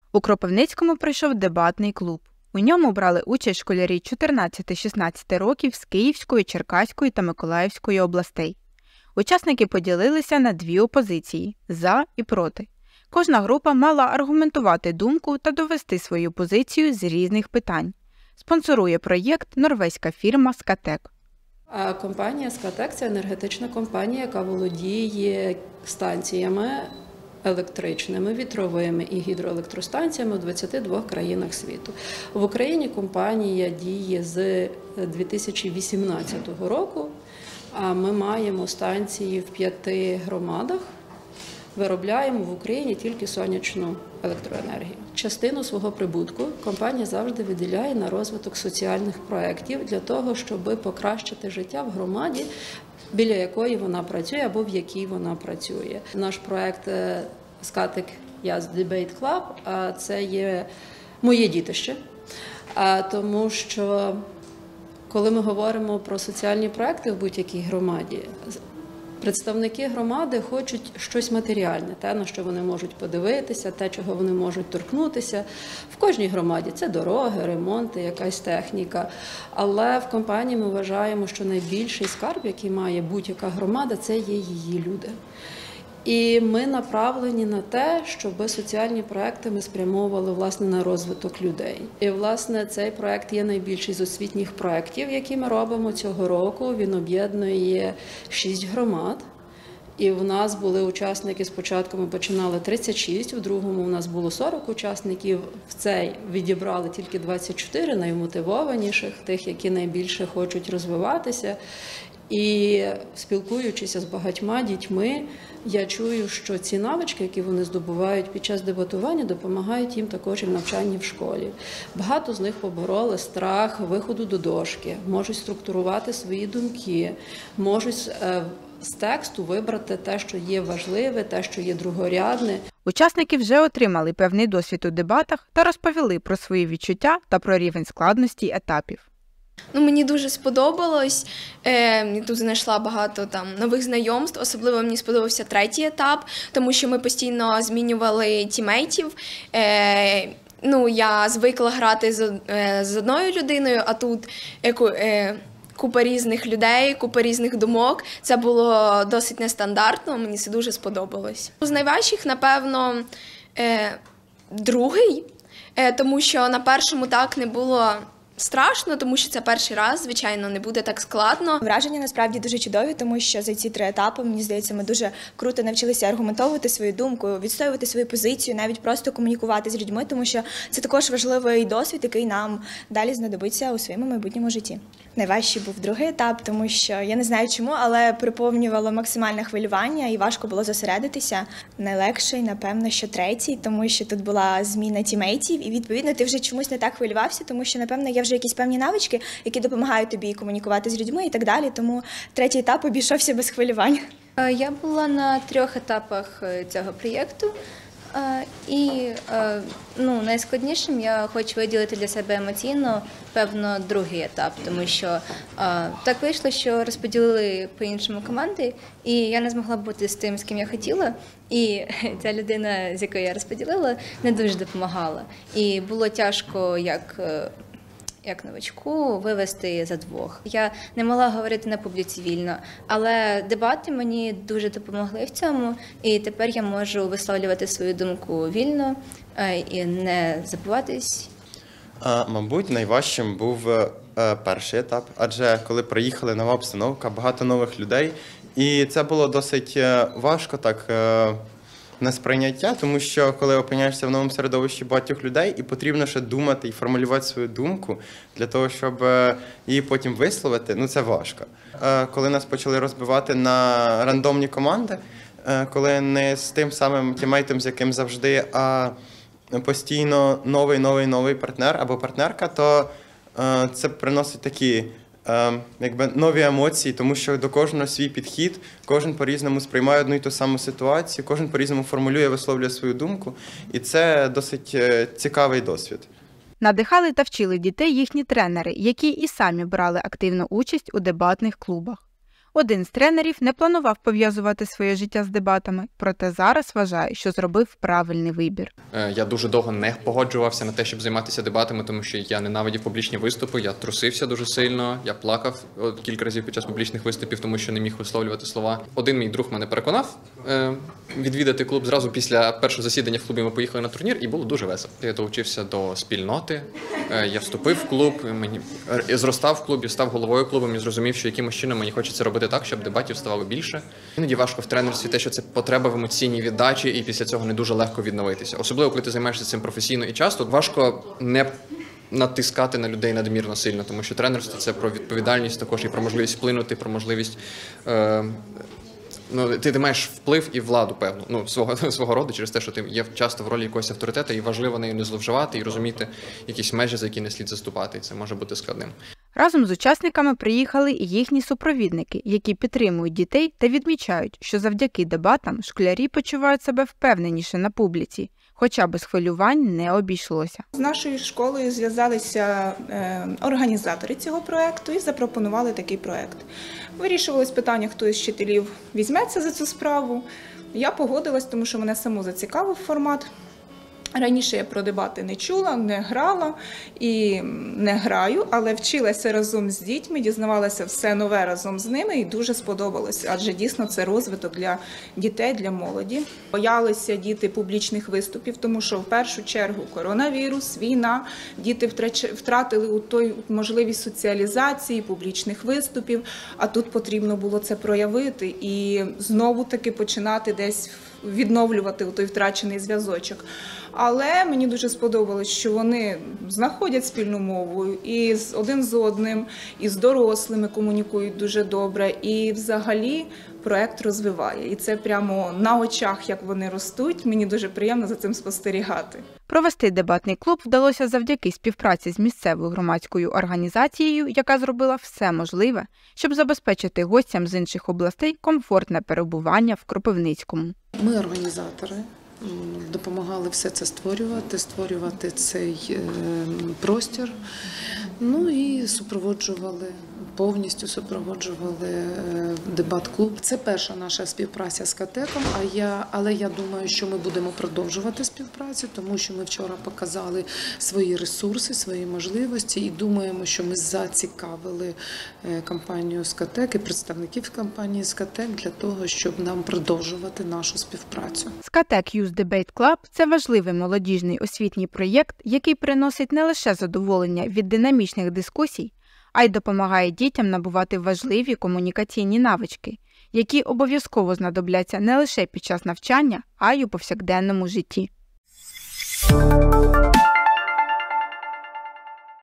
У Кропивницькому пройшов дебатний клуб. У ньому брали участь школярі 14-16 років з Київської, Черкаської та Миколаївської областей. Учасники поділилися на дві опозиції – «за» і «проти». Кожна група мала аргументувати думку та довести свою позицію з різних питань. Спонсорує проєкт норвезька фірма «Скатек». Компанія «Скатек» – це енергетична компанія, яка володіє станціями електричними, вітровими і гідроелектростанціями у 22 країнах світу. В Україні компанія діє з 2018 року, а ми маємо станції в 5 громадах. Виробляємо в Україні тільки сонячну електроенергію. Частину свого прибутку компанія завжди виділяє на розвиток соціальних проєктів для того, щоб покращити життя в громаді, біля якої вона працює або в якій вона працює. Наш проєкт «Скатек Яз Debate Club» – це є моє дітище, тому що коли ми говоримо про соціальні проєкти в будь-якій громаді, представники громади хочуть щось матеріальне, те, на що вони можуть подивитися, те, чого вони можуть торкнутися. В кожній громаді це дороги, ремонти, якась техніка. Але в компанії ми вважаємо, що найбільший скарб, який має будь-яка громада, це є її люди. І ми направлені на те, щоб соціальні проекти ми спрямовували, власне, на розвиток людей. І, власне, цей проект є найбільший з освітніх проєктів, які ми робимо цього року. Він об'єднує 6 громад. І в нас були учасники, спочатку ми починали 36, в другому у нас було 40 учасників. В цей відібрали тільки 24 наймотивованіших, тих, які найбільше хочуть розвиватися. І спілкуючися з багатьма дітьми, я чую, що ці навички, які вони здобувають під час дебатування, допомагають їм також і в навчанні в школі. Багато з них побороли страх виходу до дошки, можуть структурувати свої думки, можуть з тексту вибрати те, що є важливе, те, що є другорядне. Учасники вже отримали певний досвід у дебатах та розповіли про свої відчуття та про рівень складності етапів. Мені дуже сподобалось, тут знайшла багато нових знайомств, особливо мені сподобався 3-й етап, тому що ми постійно змінювали тімейтів. Я звикла грати з одною людиною, а тут купа різних людей, купа різних думок. Це було досить нестандартно, мені це дуже сподобалось. З найважчих, напевно, 2-й, тому що на першому так не було страшно, тому що це перший раз, звичайно, не буде так складно. Враження насправді дуже чудові, тому що за ці 3 етапи, мені здається, ми дуже круто навчилися аргументовувати свою думку, відстоювати свою позицію, навіть просто комунікувати з людьми, тому що це також важливий досвід, який нам далі знадобиться у своєму майбутньому житті. Найважчий був 2-й етап, тому що, я не знаю чому, але приповнювало максимальне хвилювання і важко було зосередитися. Найлегший, напевно, що 3-й, тому що тут була зміна тімейтів і, відповідно, ти вже чомусь не так хвилювався, тому що, напевно, є вже якісь певні навички, які допомагають тобі комунікувати з людьми і так далі, тому 3-й етап обійшовся без хвилювань. Я була на 3 етапах цього проєкту. І найскладнішим я хочу виділити для себе емоційно, певно, 2-й етап, тому що так вийшло, що розподілили по-іншому команди, і я не змогла бути з тим, з ким я хотіла, і ця людина, з якою я розподілила, не дуже допомагала. І було тяжко, як новачку, вивести за 2. Я не могла говорити на публіці вільно, але дебати мені дуже допомогли в цьому, і тепер я можу висловлювати свою думку вільно і не забуватись. Мабуть, найважчим був 1-й етап, адже коли приїхали, нова обстановка, багато нових людей, і це було досить важко на сприйняття, тому що коли опиняєшся в новому середовищі багатьох людей і потрібно ще думати і формулювати свою думку для того, щоб її потім висловити, це важко. Коли нас почали розбивати на рандомні команди, коли не з тим самим тімейтом, з яким завжди, а постійно новий партнер або партнерка, то це приносить такі нові емоції, тому що до кожного свій підхід, кожен по-різному сприймає одну і ту саму ситуацію, кожен по-різному формулює, висловлює свою думку, і це досить цікавий досвід. Надихали та вчили дітей їхні тренери, які і самі брали активну участь у дебатних клубах. Один з тренерів не планував пов'язувати своє життя з дебатами, проте зараз вважає, що зробив правильний вибір. Я дуже довго не погоджувався на те, щоб займатися дебатами, тому що я ненавидів публічні виступи, я трусився дуже сильно, я плакав кілька разів під час публічних виступів, тому що не міг висловлювати слова. Один мій друг мене переконав відвідати клуб. Зразу після першого засідання в клубі ми поїхали на турнір і було дуже весело. Я долучився до спільноти, я вступив в клуб, зростав в клубі, став головою клубу і зрозумів, що якимось чином мені хочеться робити так, щоб дебатів ставало більше. Іноді важко в тренерстві те, що це потреба в емоційній віддачі, і після цього не дуже легко відновитися. Особливо, коли ти займаєшся цим професійно і часто, важко не натискати на людей надмірно сильно, тому що тренерство – це про відповідальність також і про можливість вплинути, про можливість... Ти маєш вплив і владу, певну, свого роду, через те, що ти є часто в ролі якогось авторитета, і важливо нею не зловживати, і розуміти якісь межі, за які не слід заступати, і це може бути складним. Разом з учасниками приїхали і їхні супровідники, які підтримують дітей та відмічають, що завдяки дебатам школярі почувають себе впевненіше на публіці, хоча без хвилювань не обійшлося. З нашою школою зв'язалися організатори цього проєкту і запропонували такий проєкт. Вирішувалось питання, хто із вчителів візьметься за цю справу. Я погодилась, тому що мене саму зацікавив формат. Раніше я про дебати не чула, не грала і не граю, але вчилася разом з дітьми, дізнавалася все нове разом з ними і дуже сподобалось, адже дійсно це розвиток для дітей, для молоді. Боялися діти публічних виступів, тому що в першу чергу коронавірус, війна, діти втратили той можливість соціалізації, публічних виступів, а тут потрібно було це проявити і знову-таки починати десь відновлювати той втрачений зв'язочок. Але мені дуже сподобалось, що вони знаходять спільну мову і один з одним, і з дорослими комунікують дуже добре, і взагалі проєкт розвиває. І це прямо на очах, як вони ростуть, мені дуже приємно за цим спостерігати. Провести дебатний клуб вдалося завдяки співпраці з місцевою громадською організацією, яка зробила все можливе, щоб забезпечити гостям з інших областей комфортне перебування в Кропивницькому. Ми організатори. Допомагали все це створювати цей простір, і повністю супроводжували дебат-клуб. Це перша наша співпраця з КАТЕКом, але я думаю, що ми будемо продовжувати співпрацю, тому що ми вчора показали свої ресурси, свої можливості і думаємо, що ми зацікавили компанію з КАТЕК і представників компанії з КАТЕК для того, щоб нам продовжувати нашу співпрацю. КАТЕК Youth Debate Club – це важливий молодіжний освітній проєкт, який приносить не лише задоволення від динамічних дискусій, а й допомагає дітям набувати важливі комунікаційні навички, які обов'язково знадобляться не лише під час навчання, а й у повсякденному житті.